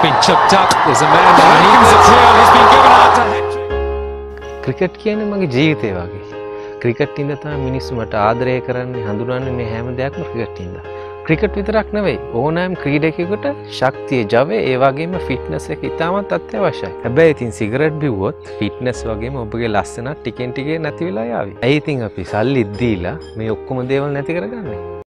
been chopped up. There's a man there. He was a clear. He's been given out a hat. Cricket කියන්නේ මගේ ජීවිතය වගේ. Cricket ඉඳ තමයි මිනිස්සු මට ආදරය කරන්නේ, හඳුනන්නේ මේ හැම දෙයක්ම ක්‍රිකට් ඉඳ. ක්‍රිකට් විතරක් නෙවෙයි ඕනෑම ක්‍රීඩකයෙකුට ශක්තිය, ජවය, ඒ වගේම ෆිට්නස් එක ඉතාමත් අත්‍යවශ්‍යයි. හැබැයි ඉතින් සිගරට් බිව්වොත් ෆිට්නස් වගේම ඔබගේ ලස්සනත් ටිකෙන් ටික නැති වෙලා යාවි. ඇයි ඉතින් අපි සල්ලි දීලා මේ ඔක්කොම දේවල් නැති කරගන්නේ?